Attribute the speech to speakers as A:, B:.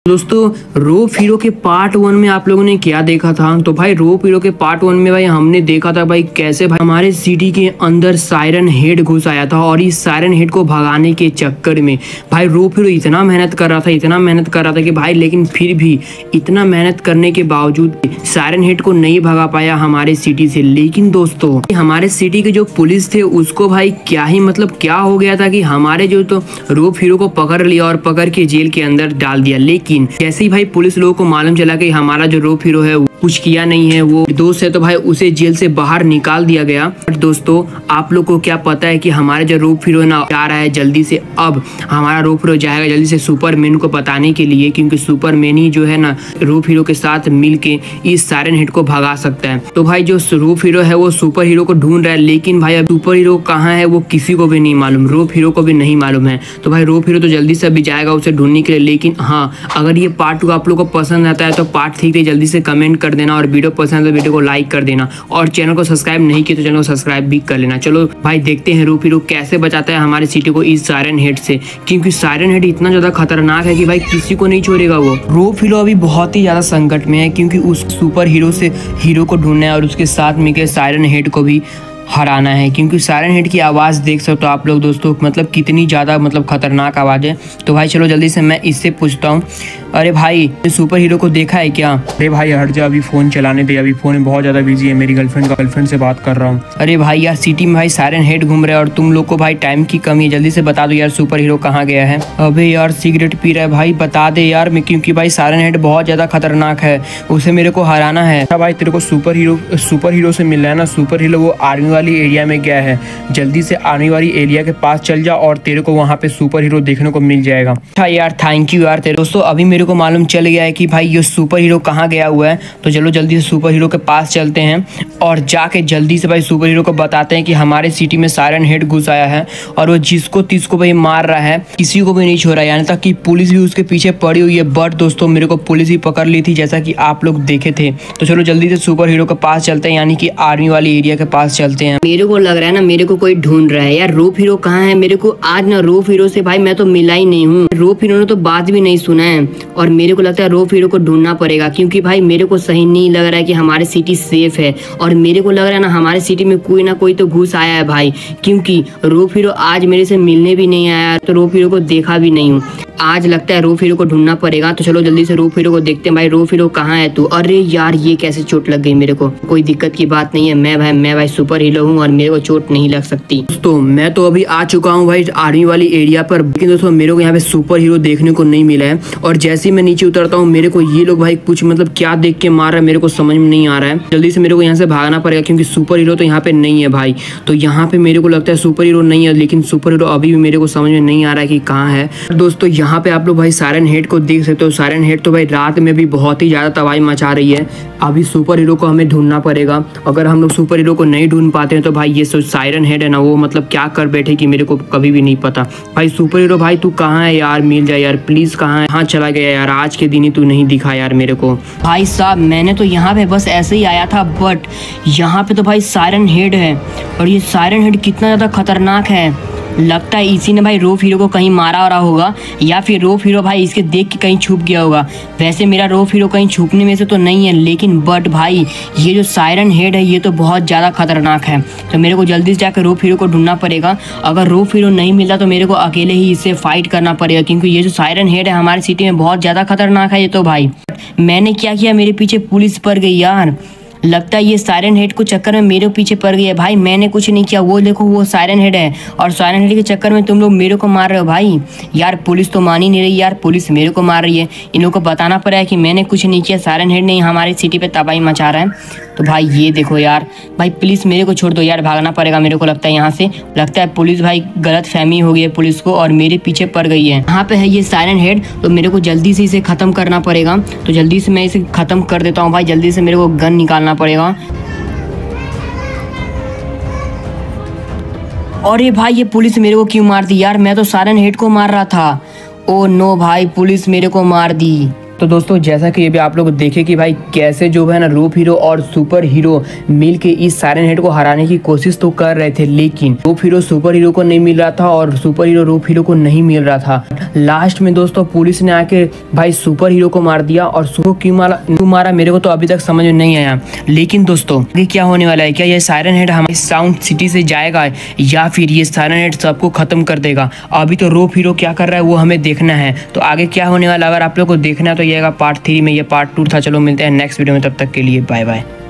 A: दोस्तों रोप हीरो के पार्ट 1 में आप लोगों ने क्या देखा था। तो भाई रोप हीरो के पार्ट 1 में भाई हमने देखा था भाई कैसे भाई हमारे सिटी के अंदर सायरन हेड घुस आया था और इस सायरन हेड को भगाने के चक्कर में भाई रोप हीरो इतना मेहनत कर रहा था कि भाई लेकिन फिर भी इतना मेहनत करने के बावजूद सायरन हेड को नहीं भगा पाया हमारे सिटी से। लेकिन दोस्तों हमारे सिटी के जो पुलिस थे उसको भाई क्या ही मतलब क्या हो गया था कि हमारे जो तो रोप हीरो को पकड़ लिया और पकड़ के जेल के अंदर डाल दिया। लेकिन जैसे ही भाई पुलिस लोगों को मालूम चला कि हमारा जो रोप हीरो है कुछ किया नहीं है, वो दोस्त है, तो भाई उसे जेल से बाहर निकाल दिया गया। बट दोस्तों आप लोग को क्या पता है कि हमारे जो रोप हीरो ना जा रहा है जल्दी से, अब हमारा रोप हीरो जाएगा जल्दी से सुपरमैन को बताने के लिए, क्योंकि सुपरमैन ही जो है ना रोप हीरो के साथ मिलके इस सायरन हेड को भगा सकता है। तो भाई जो रोप हीरो है वो सुपर हीरो को ढूंढ रहा है, लेकिन भाई अब सुपर हीरो कहाँ है वो किसी को भी नहीं मालूम, रोप हीरो को भी नहीं मालूम है। तो भाई रोप हीरो तो जल्दी से अभी जाएगा उसे ढूंढने के लिए। लेकिन हाँ, अगर ये पार्ट 2 आप लोग को पसंद आता है तो पार्ट 3 के जल्दी से कमेंट कर देना, और वीडियो पसंद है तो वीडियो को लाइक कर देना, और चैनल को सब्सक्राइब नहीं किया तो चैनल को सब्सक्राइब भी कर लेना। चलो भाई देखते हैं रोप हीरो कैसे बचाता है हमारे सिटी को इस सायरन हेड से, क्योंकि सायरन हेड इतना ज्यादा खतरनाक है कि भाई किसी को नहीं छोड़ेगा वो। रोप हीरो अभी बहुत ही ज्यादा संकट में है, क्योंकि उस सुपर हीरो से हीरो को ढूंढना है और उसके साथ मिलकर सायरन हेड को भी हराना है। क्योंकि सायरन हेड की आवाज़ देख सकते हो आप लोग दोस्तों, मतलब कितनी ज़्यादा मतलब खतरनाक आवाज़ है। तो भाई चलो जल्दी से मैं इससे पूछता हूँ, अरे भाई सुपर हीरो को देखा है क्या?
B: अरे भाई हट जा, अभी फोन चलाने दे, अभी फोन में बहुत ज्यादा बिजी है, मेरी गर्लफ्रेंड से बात कर रहा हूँ।
A: अरे भाई यार सिटी में भाई सायरन हेड घूम रहा है और तुम लोग को भाई टाइम की कमी है, जल्दी से बता दो यार सुपर हीरो कहाँ गया है। अबे यार सिगरेट पी रहा है भाई, बता दे यार मैं, क्योंकि भाई सायरन हेड बहुत ज्यादा खतरनाक है, उसे मेरे को हराना है।
B: भाई तेरे को सुपर हीरो से मिलना है ना, सुपर हीरो वो आर्मी वाली एरिया में गया है, जल्दी से आर्मी वाली एरिया के पास चल जा और तेरे को वहाँ पे सुपर हीरो देखने को मिल जाएगा।
A: अच्छा यार थैंक यू यार तेरे। दोस्तों अभी मेरे को मालूम चल गया है कि भाई ये सुपर हीरो कहाँ गया हुआ है, तो चलो जल्दी से सुपर हीरो के पास चलते हैं और जाके जल्दी से भाई सुपर हीरो को बताते हैं कि हमारे सिटी में सायरन हेड घुस आया है और वो जिसको तिसको भाई मार रहा है, किसी को भी नहीं छोड़ा, यानी तक कि पुलिस भी उसके पीछे पड़ी हुई है। बट दोस्तों मेरे को पुलिस ही पकड़ ली थी जैसा कि आप लोग देखे थे। तो चलो जल्दी से सुपर हीरो के पास चलते हैं, यानी कि आर्मी वाली एरिया के पास चलते हैं।
C: मेरे को लग रहा है ना मेरे को कोई ढूंढ रहा है यार। रोप हीरो कहाँ है? मेरे को आज ना रोप हीरो से भाई मैं तो मिला ही नहीं हूँ, रोप हीरो ने तो बात भी नहीं सुना है, और मेरे को लगता है रोप हीरो को ढूंढना पड़ेगा, क्योंकि भाई मेरे को सही नहीं लग रहा है कि हमारे सिटी सेफ है। और मेरे को लग रहा है ना हमारे सिटी में कोई ना कोई तो घुस आया है भाई, क्योंकि रोप हीरो आज मेरे से मिलने भी नहीं आया, तो रोप हीरो को देखा भी नहीं हूँ। आज लगता है रोप हीरो को ढूंढना पड़ेगा। तो चलो जल्दी से रोप हीरो को देखते हैं। भाई रोप हीरो कहाँ है तू? अरे यार ये कैसे चोट लग गई मेरे को? कोई दिक्कत की बात नहीं है, मैं भाई सुपर हीरो हूँ और मेरे को चोट नहीं लग सकती।
A: दोस्तों मैं तो अभी आ चुका हूँ भाई आर्मी वाली एरिया पर, लेकिन दोस्तों मेरे को यहाँ पे सुपर हीरो देखने को नहीं मिला है। और जैसे ही मैं नीचे उतरता हूँ मेरे को ये लोग भाई कुछ मतलब क्या देख के मार रहा है मेरे को समझ में नहीं आ रहा है। जल्दी से मेरे को यहाँ से भागना पड़ेगा, क्योंकि सुपर हीरो तो यहाँ पे नहीं है भाई। तो यहाँ पे मेरे को लगता है सुपर हीरो नहीं है, लेकिन सुपर हीरो अभी भी मेरे को समझ में नहीं आ रहा है कि कहाँ है। दोस्तों यहाँ पे आप लोग भाई सायरन हेड को देख सकते हो। सायरन हेड तो भाई रात में भी बहुत ही ज्यादा तबाही मचा रही है। अभी सुपर हीरो को हमें ढूंढना पड़ेगा। अगर हम लोग सुपर हीरो को नहीं ढूंढ पाते हैं तो भाई ये सायरन हेड है ना, वो मतलब क्या कर बैठे कि मेरे को कभी भी नहीं पता। भाई सुपर हीरो भाई तू कहाँ है यार, मिल जाए यार प्लीज, कहाँ है? हाँ चला गया यार, आज के दिन ही तू नहीं दिखा यार मेरे को।
C: भाई साहब मैंने तो यहाँ पे बस ऐसे ही आया था, बट यहाँ पे तो भाई सायरन हेड है, और ये सायरन हेड कितना ज्यादा खतरनाक है। लगता है इसी ने भाई रोप हीरो को कहीं मारा वारा होगा, या फिर रोप हीरो भाई इसके देख के कहीं छुप गया होगा। वैसे मेरा रोप हीरो कहीं छुपने में से तो नहीं है, लेकिन बट भाई ये जो सायरन हेड है ये तो बहुत ज़्यादा खतरनाक है। तो मेरे को जल्दी से जाकर रोप हीरो को ढूंढना पड़ेगा। अगर रोप हीरो नहीं मिला तो मेरे को अकेले ही इससे फाइट करना पड़ेगा, क्योंकि ये जो सायरन हेड है हमारी सिटी में बहुत ज़्यादा खतरनाक है ये तो भाई। मैंने क्या किया, मेरे पीछे पुलिस पड़ गई यार। लगता है ये सायरन हेड को चक्कर में मेरे पीछे पड़ गई है। भाई मैंने कुछ नहीं किया, वो देखो वो सायरन हेड है, और सायरन हेड के चक्कर में तुम लोग मेरे को मार रहे हो भाई। यार पुलिस तो मान ही नहीं रही यार, पुलिस मेरे को मार रही है। इन लोगों को बताना पड़ा है कि मैंने कुछ नहीं किया, सायरन हेड ने हमारी सिटी पे तबाही मचा रहा है। तो भाई ये देखो यार, भाई प्लीज़ मेरे को छोड़ दो यार, भागना पड़ेगा मेरे को। लगता है यहाँ से लगता है पुलिस भाई गलत फहमी हो गई है पुलिस को, और मेरे पीछे पड़ गई है। यहाँ पे है ये सायरन हेड, तो मेरे को जल्दी से इसे ख़त्म करना पड़ेगा। तो जल्दी से मैं इसे ख़त्म कर देता हूँ भाई, जल्दी से मेरे को गन निकालना पड़ेगा। अरे भाई ये पुलिस मेरे को क्यों मार दी यार? मैं तो सायरन हेड को मार रहा था। ओ नो भाई पुलिस मेरे को मार दी।
A: तो दोस्तों जैसा कि ये भी आप लोग देखे कि भाई कैसे जो है ना रूप हीरो और सुपर हीरो मिल के इस साइरन हेड को हराने की कोशिश तो कर रहे थे, लेकिन रूप हीरो सुपर हीरो को नहीं मिल रहा था और सुपर हीरो रूप हीरो को नहीं मिल रहा था। लास्ट में दोस्तों पुलिस ने आके भाई सुपर हीरो को मार दिया और सुपर क्यों मारा मेरे को तो अभी तक समझ में नहीं आया। लेकिन दोस्तों आगे क्या होने वाला है, क्या ये साइरन हेड हमारी साउंड सिटी से जाएगा या फिर ये साइरन हेड सबको खत्म कर देगा? अभी तो रूप हीरो क्या कर रहा है वो हमें देखना है। तो आगे क्या होने वाला अगर आप लोग को देखना है तो ये पार्ट 3 में, ये पार्ट 2 था। चलो मिलते हैं नेक्स्ट वीडियो में, तब तक के लिए बाय बाय।